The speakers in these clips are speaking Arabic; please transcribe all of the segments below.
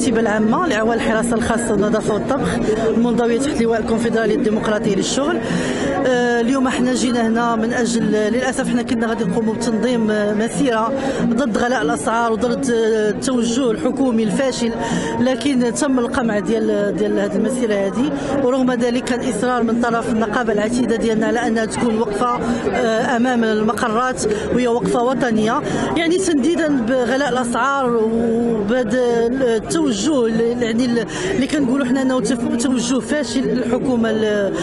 النائبه العامه لعوان الحراسه الخاصه والنظافه والطبخ المنضويه تحت لواء الكونفدراليه الديمقراطيه للشغل. اليوم احنا جينا هنا من اجل، للاسف احنا كنا غادي نقوموا بتنظيم مسيره ضد غلاء الاسعار وضد التوجه الحكومي الفاشل، لكن تم القمع ديال هذه المسيره هذه، ورغم ذلك كان اصرار من طرف النقابه العتيده ديالنا على انها تكون وقفه امام المقرات، وهي وقفه وطنيه يعني تنديدا بغلاء الاسعار وبهذا التوجه يعني اللي كنقولوا حنا انه توجه فاشل للحكومه،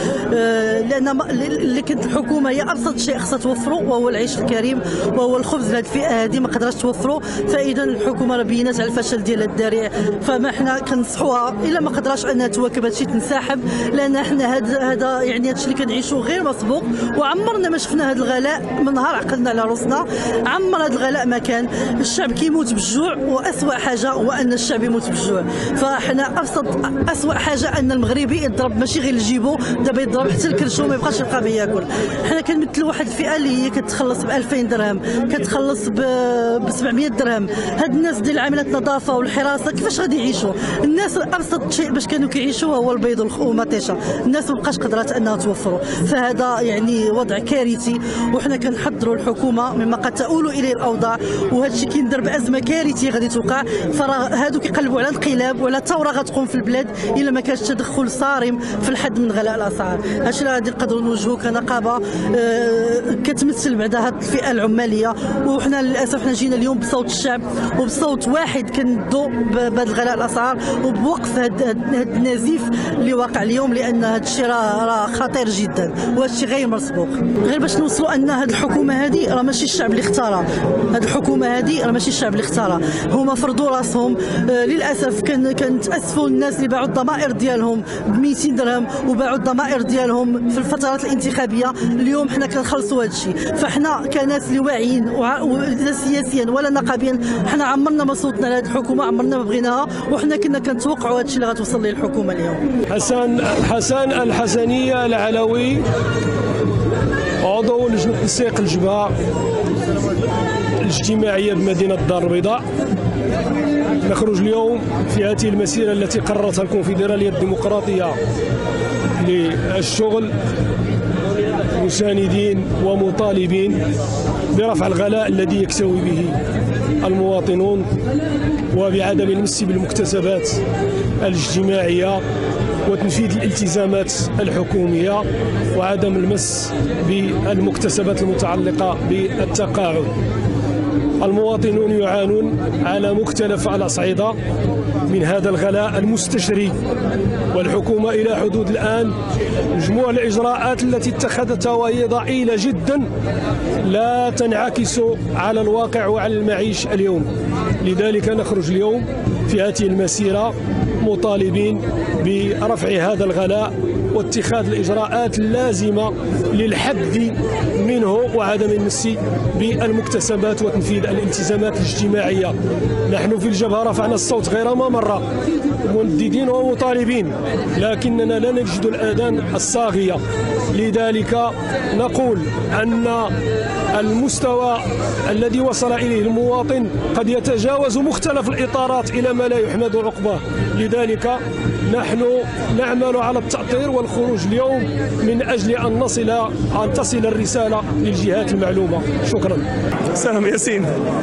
لان اللي كانت الحكومه هي ابسط شيء خصها توفروا وهو العيش الكريم وهو الخبز. في هذه الفئه هذه ما قدرتش توفروا، فاذا الحكومه راه بينات على الفشل ديالها الذريع. فما حنا كنصحوها الا ما قدراش انها تواكب هذا الشيء تنسحب، لان حنا هذا يعني هذا الشيء اللي كنعيشوه غير مسبوق، وعمرنا ما شفنا هذا الغلاء من نهار عقلنا على راسنا. عمر هذا الغلاء ما كان، الشعب كيموت بالجوع، واسوأ حاجه هو ان الشعب يموت بالجوع. فاحنا اسوأ حاجه ان المغربي يضرب ماشي غير لجيبو، دابا يضرب حتى الكرشو ما يبقاش يلقى به ياكل. حنا كنمثلوا واحد الفئه اللي هي كتخلص ب 2000 درهم، كتخلص ب 700 درهم. هاد الناس ديال عاملات النظافه والحراسه كيفاش غادي يعيشوا؟ الناس ابسط شيء باش كانوا كيعيشوا هو البيض والمطيشه، الناس ما بقاش قدرات انها توفروا. فهذا يعني وضع كارثي، وحنا كنحضروا الحكومه مما قد تؤول اليه الاوضاع، وهذا الشيء كيندر بازمه كارثيه غادي توقع. فراه هادو كيقلبوا على انقلاب وعلى ثوره غتقوم في البلاد الا ما كانش تدخل صارم في الحد من غلاء الاسعار. هادشي اللي غادي نقدروا نوجهوا كنقابه كتمثل بعد هذه الفئه العماليه. وحنا للاسف حنا جينا اليوم بصوت الشعب وبصوت واحد كندوا بهذا الغلاء الاسعار وبوقف هذا النزيف اللي واقع اليوم، لان هذا الشيء راه خطير جدا وهذا الشيء غير مسبوق. غير باش نوصلوا ان هذه الحكومه هذه راه ماشي الشعب اللي اختارها، هذه الحكومه هذه راه ماشي الشعب اللي اختارها، هما فرضوا راسهم. للاسف كنتاسفوا الناس اللي باعوا الضمائر ديالهم ب 200 درهم وباعوا الضمائر ديالهم في الفترات الانتخابيه. اليوم حنا كنخلصوا هذا الشيء، فحنا كناس اللي واعيين لا سياسيا ولا نقابيا، حنا عمرنا ما صوتنا لهذه الحكومه، عمرنا ما بغيناها، وحنا كنا كنتوقعوا هذا الشيء اللي غتوصل ليه الحكومه اليوم. حسن الحسنيه العلوي، عضو لجنه تنسيق الجبهه الاجتماعيه بمدينه الدار البيضاء. نخرج اليوم في هذه المسيره التي قررتها الكونفدراليه الديمقراطيه للشغل، مساندين ومطالبين برفع الغلاء الذي يكتوي به المواطنون، وبعدم المس بالمكتسبات الاجتماعيه وتنفيذ الالتزامات الحكوميه، وعدم المس بالمكتسبات المتعلقه بالتقاعد. المواطنون يعانون على مختلف الأصعدة من هذا الغلاء المستشري، والحكومة إلى حدود الآن مجموع الإجراءات التي اتخذتها وهي ضئيلة جدا لا تنعكس على الواقع وعلى المعيش اليوم. لذلك نخرج اليوم في هذه المسيرة مطالبين برفع هذا الغلاء واتخاذ الإجراءات اللازمة للحد منه وعدم المس بالمكتسبات وتنفيذ الالتزامات الاجتماعية. نحن في الجبهة رفعنا الصوت غير ما مرة منددين ومطالبين، لكننا لا نجد الآذان الصاغية. لذلك نقول أن المستوى الذي وصل إليه المواطن قد يتجاوز مختلف الإطارات إلى ما لا يحمد عقباه. لذلك نحن نعمل على التأطير والخروج اليوم من أجل أن تصل الرسالة للجهات المعلومة. شكرا. سام ياسين.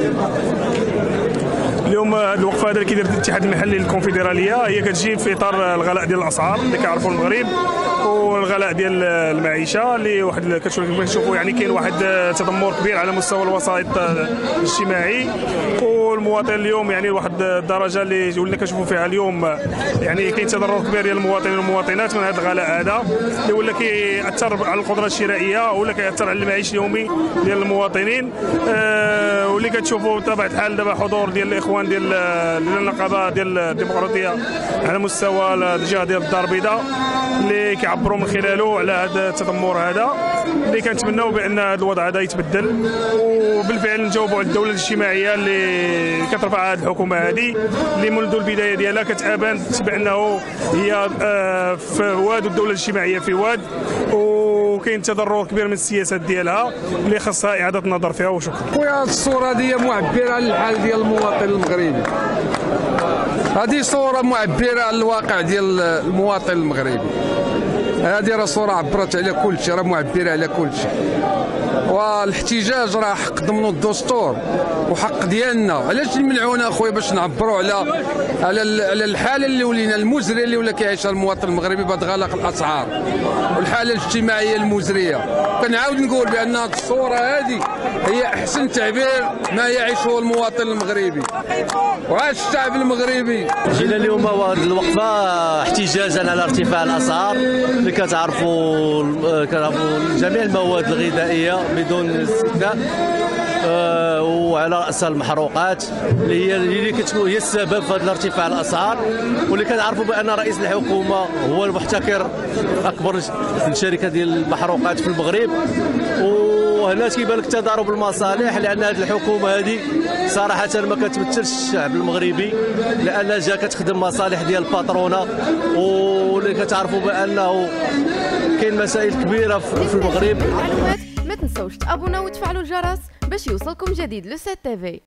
اليوم الوقفه هذا اللي كيدير الاتحاد المحلي للكونفدراليه هي كتجي في اطار الغلاء ديال الاسعار اللي كيعرفوا المغرب، والغلاء ديال المعيشه اللي واحد كتشوفوا يعني كاين واحد تدمر كبير على مستوى الوسائط الاجتماعي. والمواطن اليوم يعني واحد الدرجه اللي ولينا كنشوفوا فيها اليوم يعني كاين تضرر كبير ديال المواطنين والمواطنات من هذا الغلاء هذا اللي ولا كيأثر على القدره الشرائيه ولا كيأثر على المعيش اليومي ديال المواطنين. واللي كتشوفوا بطبيعه الحال دابا حضور ديال الاخوان ديال النقابه ديال الديمقراطيه على مستوى الجهه ديال الدار البيضاء اللي كيعبروا من خلاله على هذا التذمر هذا اللي كنتمناو بان هذا الوضع هذا يتبدل، وبالفعل نجاوبوا على الدوله الاجتماعيه اللي كترفع هذه الحكومه هذه اللي منذ البدايه ديالها كتابان بانه هي في واد والدوله الاجتماعيه في واد، وكاين تضرر كبير من السياسات ديالها اللي خاصها اعاده النظر فيها. وشكرا. الصوره دي معبره على الحال ديال المواطن المغربي. هذه صورة معبرة على الواقع ديال المواطن المغربي. هذه راه صورة عبرت على كل شيء، راه معبرة على كل شيء. والاحتجاج راه حق ضمن الدستور وحق ديالنا. علاش يمنعونا اخويا باش نعبروا على الحاله اللي ولينا المزريه اللي ولا كيعيشها المواطن المغربي بهذا غلاق الاسعار والحاله الاجتماعيه المزريه. كنعاود نقول بان هذه الصوره هذه هي احسن تعبير ما يعيشه المواطن المغربي وعاش الشعب المغربي. جينا اليوم هذه الوقفه احتجاجا على ارتفاع الاسعار اللي كتعرفوا جميع المواد الغذائيه بدون استثناء، وعلى رأسها المحروقات اللي كتكون هي السبب في هذا ارتفاع الاسعار، واللي كنعرفوا بان رئيس الحكومه هو المحتكر اكبر الشركه ديال المحروقات في المغرب. وهنا كيبان لك تضارب المصالح، لان هذه الحكومه هذه صراحه ما كتمثلش الشعب المغربي، لانها جا كتخدم مصالح ديال الباترونه، واللي كتعرفوا بانه كاين مسائل كبيره في المغرب. ما تنسوش تابوناو وتفعلوا الجرس باش يوصلكم جديد لو 7 تي في.